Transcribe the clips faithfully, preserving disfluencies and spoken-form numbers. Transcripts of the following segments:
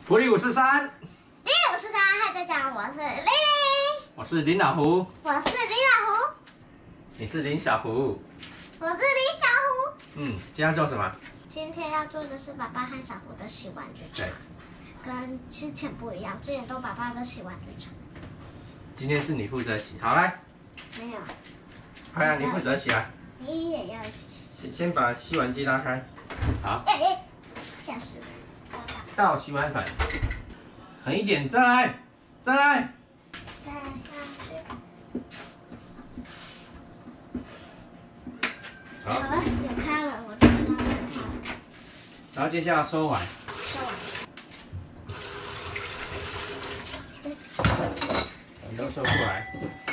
普利五四三， 第五十三，嗨，大家好，我是玲玲， 我是林老胡， 我是林老胡， 你是林小胡， 我是林小胡。 嗯，今天要做什么？ 今天要做的是爸爸和小胡的洗碗日常，跟之前不一样，之前都爸爸的洗碗日常。 今天是你负责洗，好来， 没有， 快啊，你负责洗啊。 你也要一起洗。 先先把洗碗机拉开，好， 哎哎，吓死了！ 倒洗碗粉，狠一点，再来，再来。 再上去。 好， 好了，有开了，我就知道有开了。 然后接下来收碗， 收碗。 碗都收过来。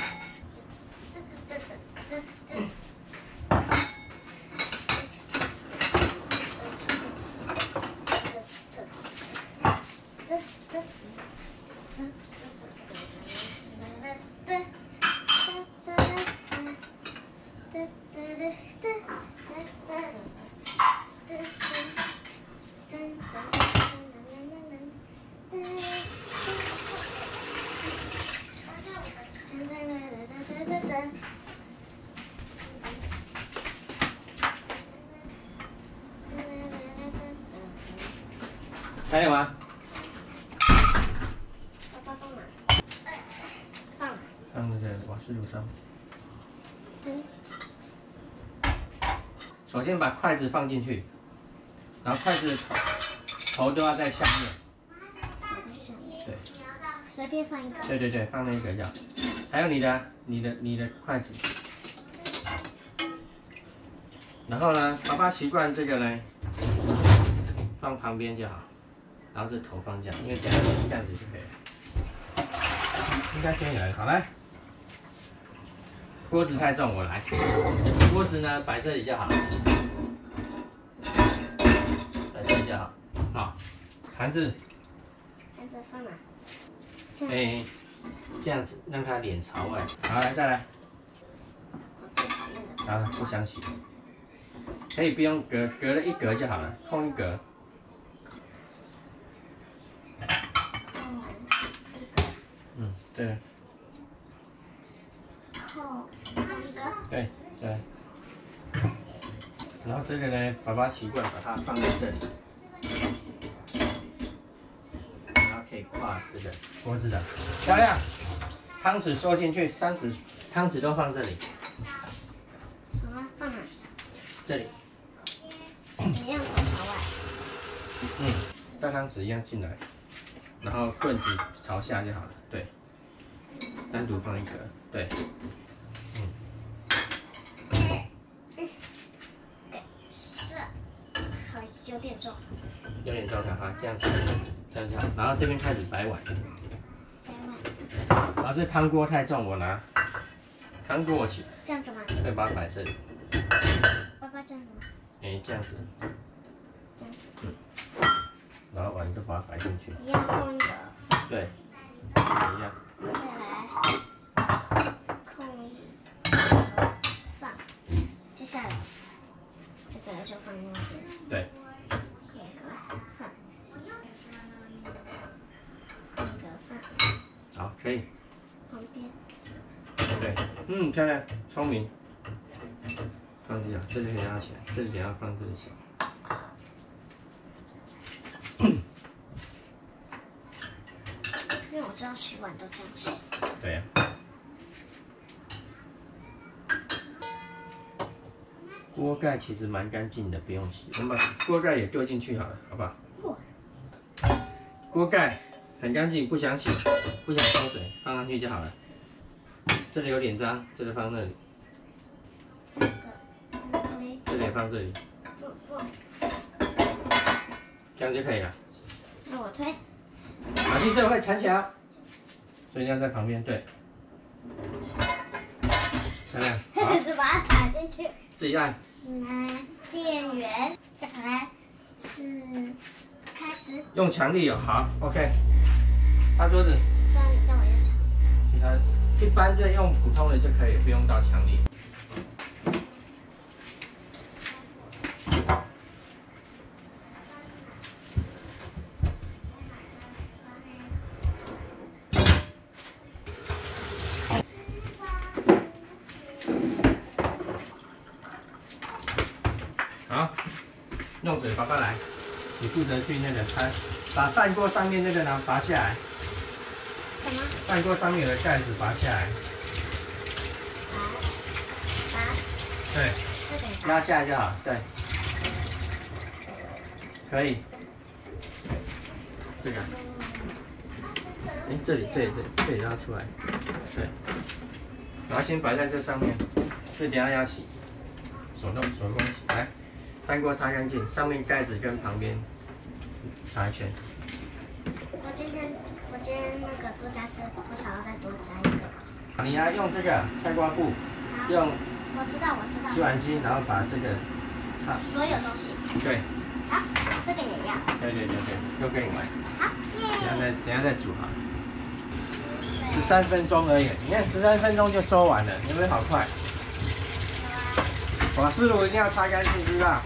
还有吗？ 爸爸帮忙。放。 放那个瓦斯炉上。 嗯。 首先把筷子放进去，然后筷子头都要在下面。 我在下面。 对。 随便放一个。 对对对，放那个就好。还有你的、你的、你的筷子。然后呢，爸爸习惯这个呢，放旁边就好。然后这头放这样，因为这样这样子就可以了。应该可以了，好来。锅子太重，我来。锅子呢摆这里就好，摆这里就好。好，盘子。 盘子放哪？ 哎、欸，这样子让它脸朝外。好，来再来。好了，不想洗，可以不用隔，隔了一格就好了，空一格。嗯，这个。 扣扣一个。 对对。然后这个呢，爸爸习惯把它放在这里，然后可以挂这个锅子的，漂亮。汤匙收进去，汤匙汤匙都放这里。 什么放哪？ 这里。 一样放朝外。 嗯，大汤匙一样进来，然后棍子朝下就好了。对，单独放一个。对，嗯。 对，是，好，有点重。 有点重，好，这样子，这样子好。然后这边开始摆碗。 摆碗。 然后这汤锅太重，我拿汤锅我洗。 这样子吗？ 会把它摆这里。 爸爸这样子吗？ 哎，这样子。 这样子。 嗯。然后碗都把它摆进去。 一样空一个。 对。一样。 再来，空一个放。接下来，这个就放那边。 对。 一个放。一个放。 好，可以。 旁边。 对，嗯，漂亮，聪明。放这样，这就可以拉起来，这就等下放这里洗。 因为我知道洗碗都这样洗。 对呀、啊。锅盖其实蛮干净的，不用洗。我们把锅盖也丢进去好了，好不好？锅盖很干净，不想洗，不想冲水，放上去就好了。这里有点脏，这里放这里。这里也放这里。这样就可以了。 那我推。 小心这会弹起来，所以你要在旁边，对。漂亮。好， 就把它打进去。 自己按。 来，电源，再来是开始。 用强力哦，好 ，OK。擦桌子。 不然你叫我用强力。 其他一般这用普通的就可以，不用到强力。 碰水，爸爸来，你负责去那个拆，把饭锅上面那个呢拔下来。 什么？ 饭锅上面有的盖子拔下来。 拔拔。 对。拉下来就好，对。可以。这个。哎，这里这里这里这里拉出来，对。然后先摆在这上面，所以等下要洗，手动手工洗。来，饭锅擦干净，上面盖子跟旁边擦一圈。 我今天我今天那个做家事多少要再多加一个。 你要用这个菜瓜布，用我知道我知道。 洗碗机，然后把这个擦。 所有东西。 对。 好，这个也要。 对对对对，都可以玩。 好，耶。 等下再等下再煮好。十三分钟而已，你看十三分钟就收完了，有没有好快？瓦斯炉一定要擦干净，知道？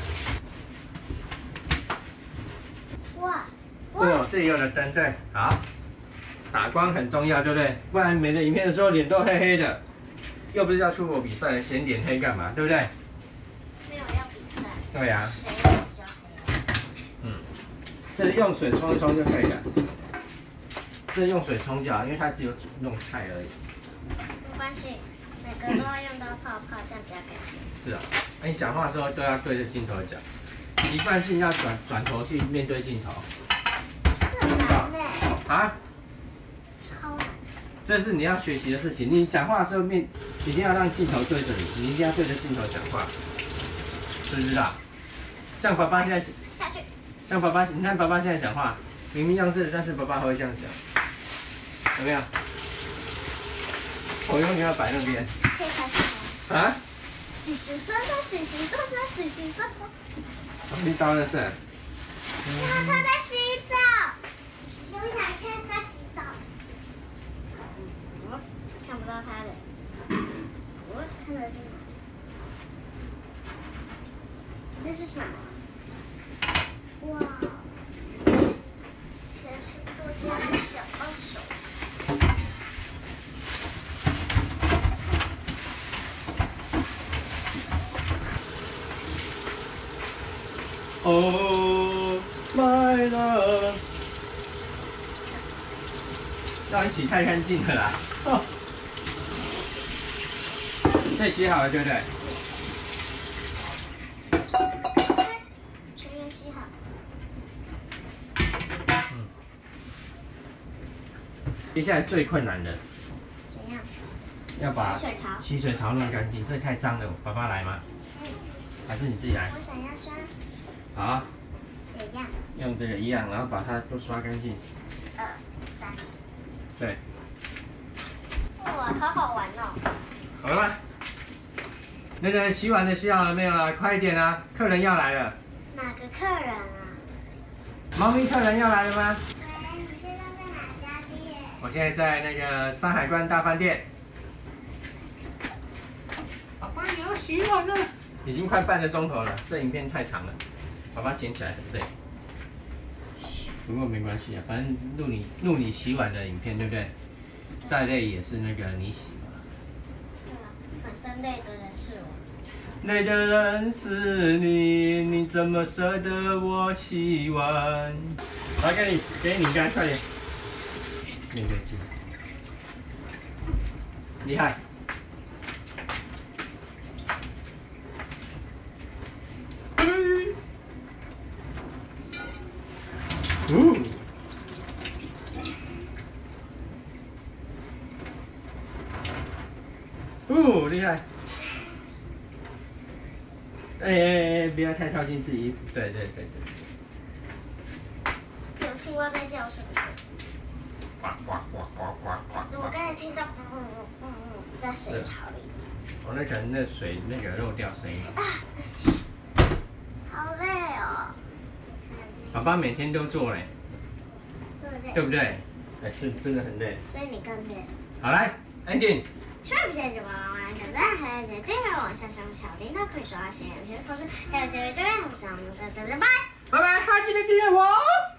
哇！哦，这里有了灯，对，好。打光很重要，对不对？不然每个影片的时候脸都黑黑的，又不是要出国比赛，显脸黑干嘛？对不对？ 没有要比赛。 对呀。 谁比较黑？ 嗯，这是用水冲一冲就可以了。这是用水冲就好，因为它只有煮弄菜而已。 没关系，每个都要用到泡泡，这样比较干净。是啊， 那你讲话的时候都要对着镜头讲，习惯性要转转头去面对镜头。 这很难呢。 啊？ 超难。 这是你要学习的事情。你讲话的时候面一定要让镜头对着你，你一定要对着镜头讲话，知不知道？像爸爸现在下去。像爸爸，你看爸爸现在讲话，明明用这，但是爸爸还会这样讲。有没有？我永远要摆那边。 可以开始了。啊？ 洗洗刷刷，洗洗刷刷，洗洗刷刷。 你倒的是？ 妈，他在洗澡。我想看他洗澡。我看不到他的。我看得见。这是什么？哇！全是做家的小帮手。 Oh my love， 让你洗太干净了啦！哦，这洗好了对不对？ 全员洗好。 嗯。接下来最困难的。 怎样？ 要把洗水槽洗水槽弄干净，这太脏了，爸爸来吗？ 嗯。 还是你自己来？ 我想要刷。 好。 怎样？ 用这个一样，然后把它都刷干净。 二三。 对。 哇，好好玩哦！ 好了吗？那个洗碗的洗好了没有啊？快一点啊，客人要来了。 哪个客人啊？ 猫咪客人要来了吗？ 喂，你现在在哪家店？ 我现在在那个山海关大饭店。爸爸，你要洗碗了。已经快半个钟头了，这影片太长了，爸爸剪起来很累。不过没关系啊，反正录你录你洗碗的影片，对不对？再累也是那个你洗嘛。 对啊，反正累的人是我。 累的人是你，你怎么舍得我洗碗？来，给你，给你干，快点。面对镜，厉害。哦。哦，厉害！哎哎哎，不要太靠近自己衣服。对对对对。有青蛙在叫，是不是？ 呱呱呱呱呱呱。 我刚才听到嗯嗯嗯嗯在水槽里。 哦，那可能那水那个漏掉声音。 啊，好累哦。 爸爸每天都做嘞， 对不对？ 对不对？哎，真真的很累。 所以你更累。 好来 ，ending。 喜欢不喜欢就帮忙按个赞，还有些订阅我，小小小铃铛可以刷新有些同时还有些人就让我们上我们下次再见，拜拜拜，还记得订阅我哦。